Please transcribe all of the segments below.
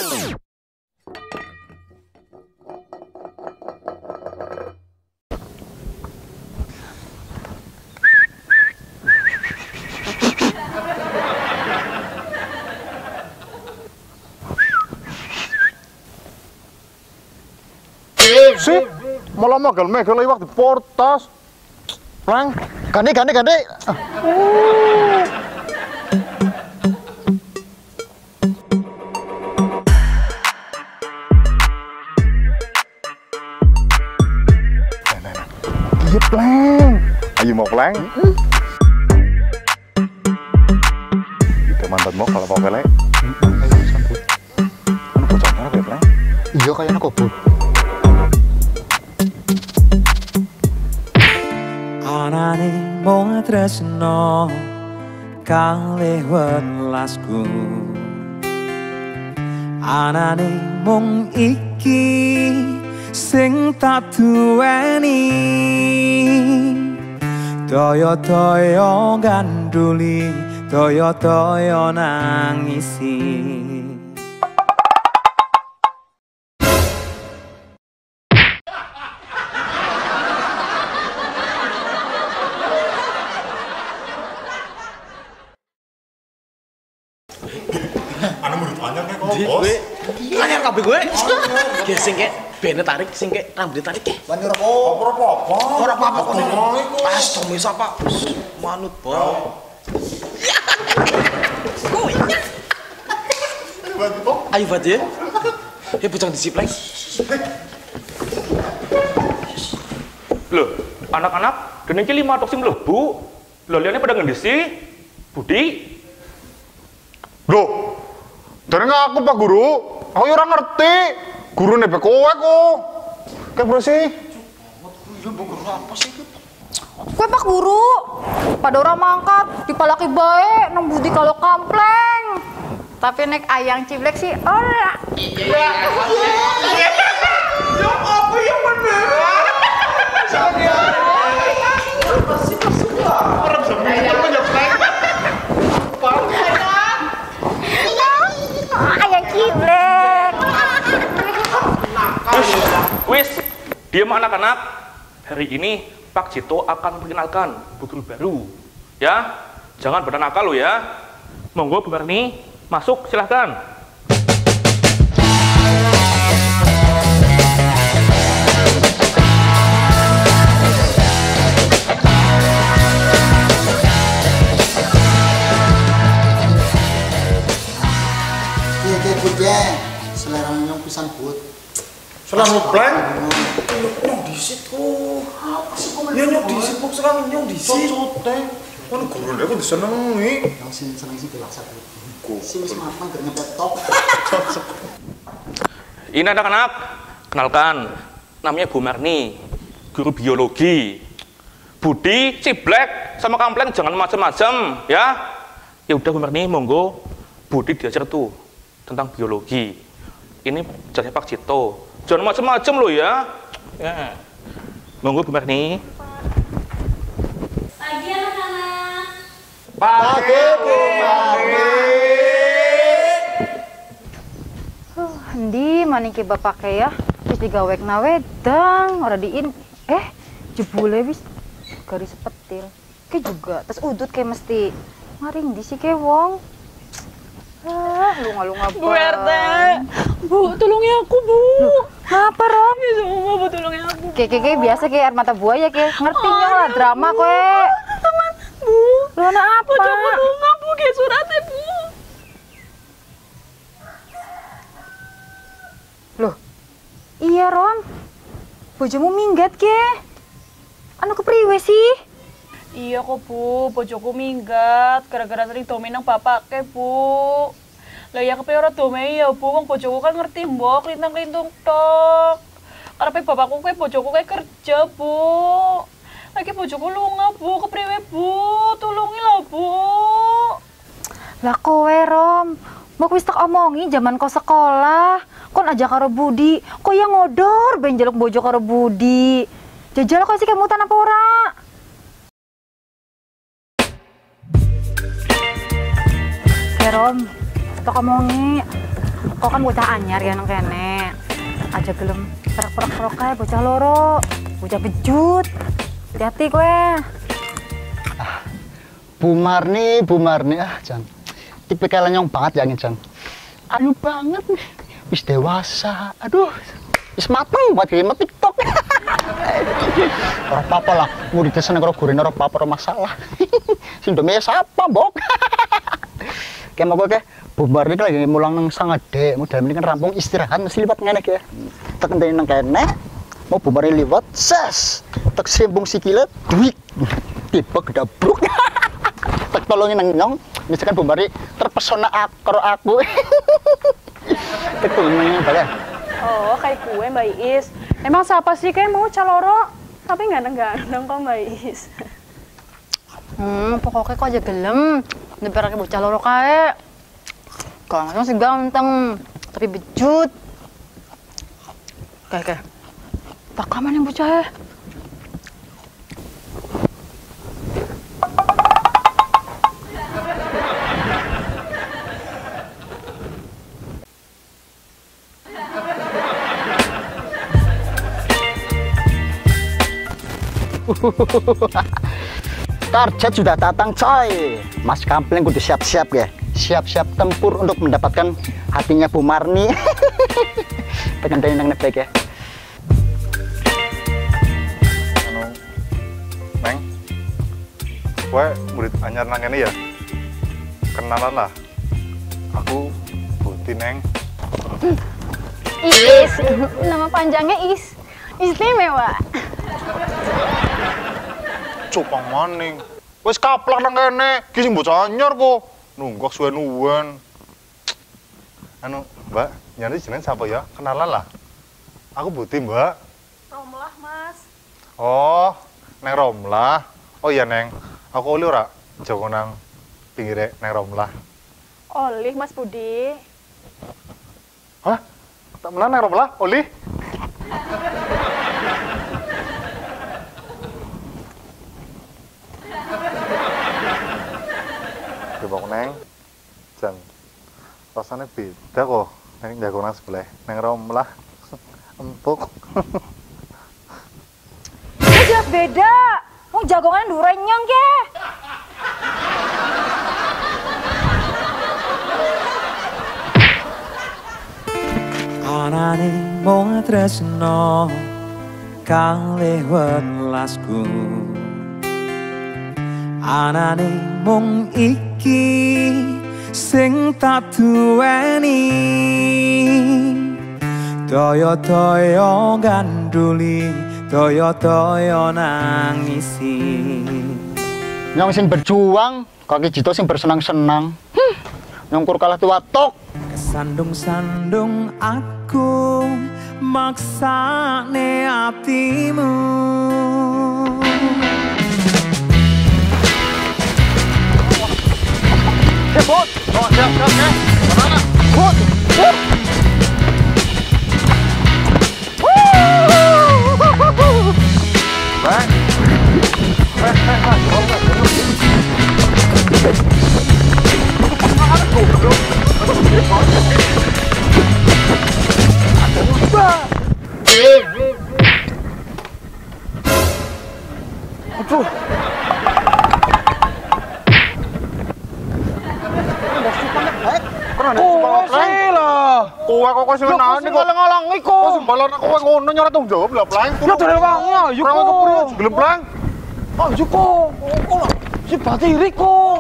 Sih, malah megel-megel lewat di portas. Lang, ganti. Iya, Pleng. Ayo mau Pleng. Kita mantan mau kalau mau pelek. Ayo sambut. Kan bocahnya apa ya, Pleng? Iya, kayaknya kok, Bu. Anane mung tresno kalih welasku, anane mung iki sing tak duweni, toyo-toyo ganduli, toyo-toyo nangisi. Anu murid anyar kok, Bos. Anyar kabeh gue. Ki sing kek bene tarik, sing kek rambut tarik ki. Lan ora apa-apa. Ora apa-apa kok. Pas to sapa? Manut, Bos. Ayo, Fat ya. Ya bocang disipleng. Loh, anak-anak, dene iki 5 tok sing mlebu. Lho liyane pada ngendisi. Budi. Loh, dari aku Pak Guru, aku ora ngerti. Guru nih kowe kok. Kayak berapa sih? Kue Pak Guru, pada orang mangkat, dipalaki baik, nang budi kalau kampleng. Tapi nek ayang ciblek sih, ora. Iya. Yang apa yang bener? Pasti orang sama kita menyepleng. Ayang ciblek. Wis, diam anak-anak. Hari ini Pak Cito akan memperkenalkan bu guru baru. Ya, jangan pada nakal lo ya. Monggo Bu Marni, masuk silahkan. Iya Bud ya, selera nyong pisan Bud. Selama plan, nyong disit kok. Apa sih kok? Ya nyong disit kok sekarang nyong disit. Coteng. Kan guru aku disenengi. Yang seneng sih dewasa Bud. Sing wis matang gak nyepet top. Ini anak-anak, kenalkan, namanya Bu Marni, guru biologi. Budi, Ciblek, sama Kampleng jangan macam-macam, ya. Ya udah Bu Marni, monggo. Budi diajar tuh tentang biologi. Ini jadi Pak Cito. Jangan macam-macam loh ya. Ya. Monggo Bu Marni. Pagi anak-anak. Pagi Bu Marni. Hendi maniki bapak ya? Wis digawek wedang, ora diin. Jebule wis garis sepetil. Ke juga, terus udut kayak mesti maring di sih ke wong. Lunga-lunga Bu RT. Bu, tolongi aku, Bu. Ngapa, Rom? Ya semua Bu, tolongi aku. Kayak biasa kayak air mata buaya kayak ngerti lah drama kowe. Teman, Bu. Lu anak apa? Bojoku lunga, Bu, kayak suratnya, Bu. Loh. Iya, Rom. Bojomu minggat ke? Anu kepriwe sih? Iya kok, Bu. Bojoku minggat gara-gara sering domain nang bapake, Bu. Lah ya kepe ora domain ya, Bu. Wong bojoku kan ngerti mbok lintang-lintung tok. Karepe bapakku kuwi bojoku kuwi kerja, Bu. Lagi bojoku lunga, Bu. Kepriwe, Bu? Tulungi lah, Bu. Lah kowe, Rom. Mbok wis tak omongi zaman kau sekolah. Kon aja karo Budi. Kok ya ngodor ben njaluk bojo karo Budi. Jajal kok sih kemutan apa ora? Ya Rom, tak omongi. Kok kan bocah anyar ya nang kene. Aja gelem perak-perak kae bocah loro, bocah bejut. Hati-hati kowe. Bu Marni, Jang. Tipikal nyong banget ya, Jang. Ayu banget nih. Wis dewasa. Aduh. Wis mateng buat game TikTok. Ora apa-apa lah. Murid seneng karo gurine ora apa-apa, ora masalah. Sing dome sapa, Bok? Kayak mau ke Bu Marni lagi mulang nang sang adek, modal ini kan rampung istirahat mesti liwat ngene ya. Tak ngenteni nang kene. Mau Bu Marni liwat, ses. Tak sembung sikile, duit. Tiba gedabruk. Tak tolongin nang nyong, misalkan Bu Marni terpesona karo aku. Tak tolongin balik. Oh, kayak kue Mbak Iis. Emang siapa sih kayak mau caloro? Tapi ganteng-ganteng kok Mbak Iis. Pokoknya kok aja gelem. Nebar bocah loro kae. Kalau sih ganteng, tapi bejut. Kayak. Pakaman yang bocah. Target sudah datang, coy. Mas Kampleng kudu siap-siap ya. Siap-siap tempur untuk mendapatkan hatinya Bu Marni. Pengen nang nepek ya. Neng, gue murid anyar nang ini ya. Kenalan lah. Aku Buti, Neng. Is, nama panjangnya Is. Istimewa. Cupang maning. Wes kaplak nang kene, ki sing bocah anyar kok. Nunggak suwen-uwen. Anu, Mbak, nyari jeneng siapa ya? Kenalan lah. Aku Buti, Mbak. Romlah, Mas. Oh, Neng Romlah. Oh iya, Neng. Aku oli ora jago nang pinggire Neng Romlah. Olih, Mas Budi. Hah? Tak menan Neng Romlah, oli? Coba Neng, Jan, rasanya beda kok. Neng jago nang sebelah, Neng Romlah, empuk. Jelas beda. Mau jagongan durenyang ke? Anane mung tresno kalih welasku. Anane mung iki sing tak duweni. Toyo-toyo ganduli, toyo-toyo nangisi. Nyong sing berjuang, kaki Jito sing bersenang-senang. Nyongkur kalah tuwatok. Sandung-sandung aku maksane atimu. Bot, siap, mana? Bot, Aduh. Kowe sih lah. Kowe kok sing nani kok ngalang-ngalangi kok. Kok sembalan kowe ngono nyora tanggung jawab lah, Pleng. Ya dari wangi ayo Ora kok. kepriye gelem, Pleng. Ayo kok. Kok lah. Si batiri kok.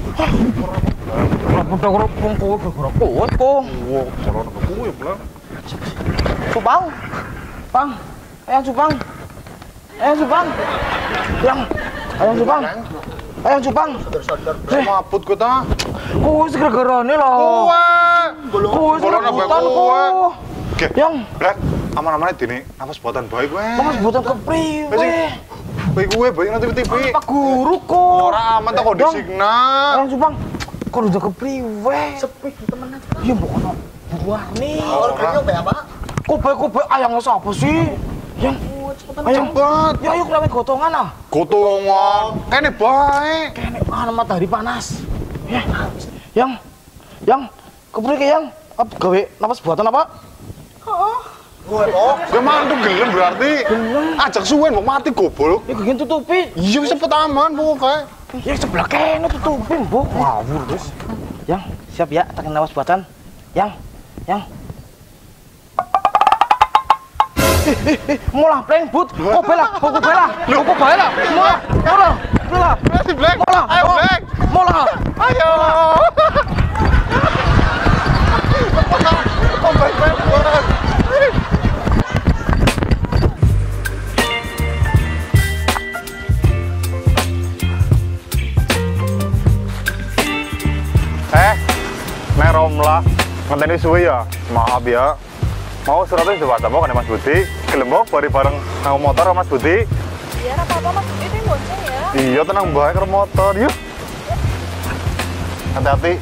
Ora padha karo wong kowe gara-gara kowe kok. Wah, ora nang kowe ya, Pleng. Subang. Bang. Ayang Subang. Ayang Subang. Yang. Ayang Subang. Ayang Subang. Mabut kok ta. Kowe sing gara-garane lah. Kowe sing rebutan kok. Yang. Blek, aman-amane dene nafas buatan bae kowe. Mas buatan kepriwe? Kowe bae nanti TV. Pak guru kok. Ora aman ta kondisina. Ayang Subang. Kok udah kepriwe? Sepi temenan. Ya mbok ono buah nih. orangnya kayak apa? Kobe ayang sapa sih? Yang ayang Cepet. ya ayo kelawe gotongan ah. Gotongan. Kene bae. Kene matahari panas. Ya. Yang kepriwe yang? Apa gawe napas buatan apa? Gue mantu gelem berarti. Ajak suwen mau mati goblok. Ya gini tutupi. Iya cepet aman pokoknya. Ya sebelah kene tutupin, Mbok. Ngawur wis. Yang, siap ya, tekan napas buatan. Yang. Molah pleng but. Kok bela. Molah. Berarti Black. Molah. Ayo Black. Molah. Ayo. Oh Black. Neng Romlah, ngenteni suwe ya. Maaf ya. Mau suratnya coba tambah kan Mas Budi. Gelembok bareng nang motor Mas Budi. Iya, apa-apa Mas, itu yang bonceng ya. Iya tenang bae ke motor yuk. Hati-hati.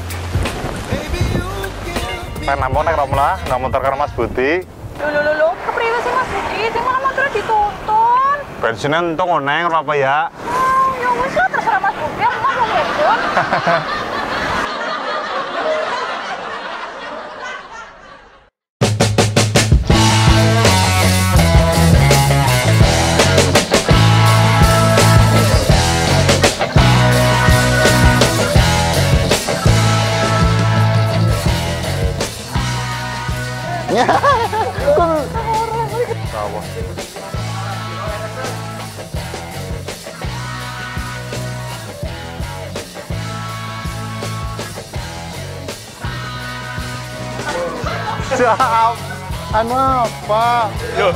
Neng nampung neng Romlah, nang motor karo Mas Budi. Loh, kepriwe sih Mas Budi? Sing malah motornya dituntun. Bensinnya entung neng apa ya? Ya wis lah, terserah Mas Budi, aku mau ngedon. Sawah. Siap. Anu apa? Yo.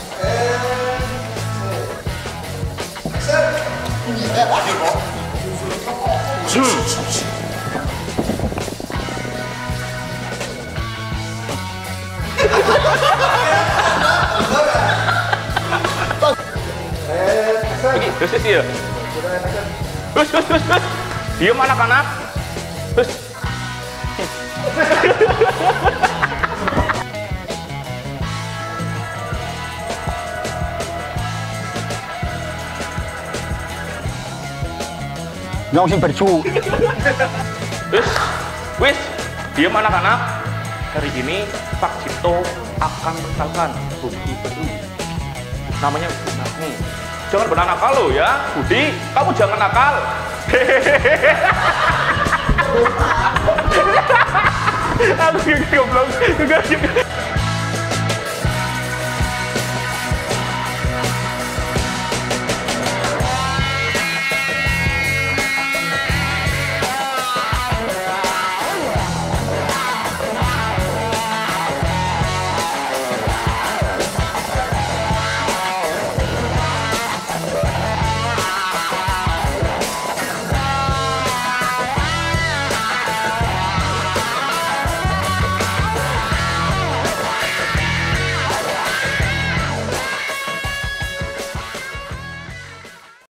Ini, terus ya. Terus. Diam anak-anak. Terus. Nyong sing berju. Wis, diam anak-anak. Hari ini Pak Cipto akan mengenalkan bumbu baru. Namanya Bunarni. Jangan benar nakal lo ya, Budi. Kamu jangan nakal. Aku goblok.